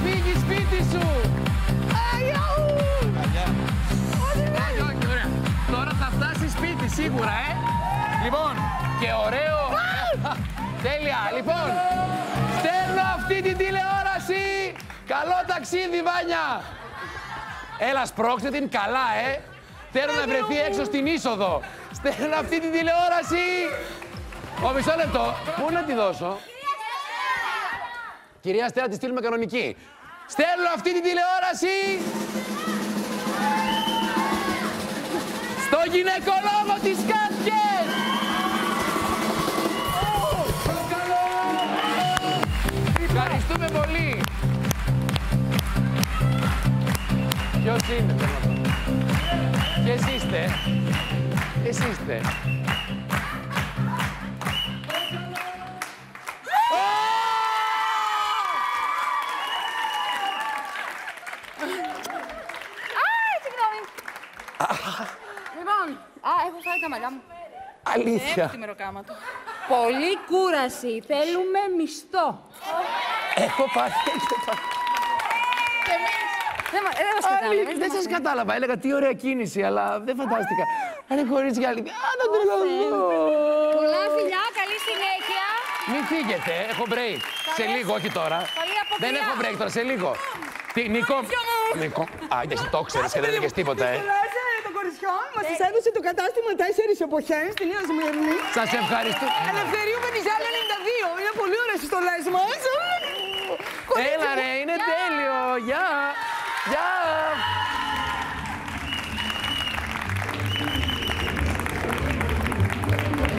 φύγει σπίτι σου. Όχι, ωραία. Τώρα θα φτάσει σπίτι σίγουρα, Λοιπόν, και ωραίο. Τέλεια. Λοιπόν, στέλνω αυτή την τηλεόραση. Καλό ταξίδι, Βάνια. Έλα, σπρώξτε την καλά, Θέλω να βρεθεί έξω στην είσοδο. Στέλνω αυτή την τηλεόραση. Μισό λεπτό. Πού να τη δώσω? Κυρία Στέλλα, τη στείλουμε κανονική. Στέλνω αυτή την τηλεόραση στο γυναικολόγο της Κάτιες. Ευχαριστούμε πολύ. Ποιος είναι? Ποιες είστε? Ποιες είστε? Λοιπόν, έχω φάει τα μαλλιά μου. Αλήθεια? Έχω τη μεροκάματο. Πολύ κούραση. Θέλουμε μισθό. Έχω πάρει. Και εμείς. Δεν σας κατάλαβα. Έλεγα τι ωραία κίνηση, αλλά δεν φαντάστηκα. Αν είναι κορίτσια άλλη. Να τρελαθώ. Πολλά φιλιά, καλή συνέχεια. Μην φύγετε, έχω break. Σε λίγο, όχι τώρα. Καλή αποκριά. Δεν έχω break τώρα, σε λίγο. Τι, Νίκο. Νίκο. Εσύ το ξέρεις και δεν έλεγες τίποτα, Το κοριτσιό μας τις έδωσε το κατάστημα 4 εποχές στη Νέα Σμύρνη. Σας ευχαριστώ. Ελευθερίου Βενιζέλη 92. Είναι πολύ ωραίες οι στολές μας. Έλα ρε, είναι τέλειο. Γεια. Γεια.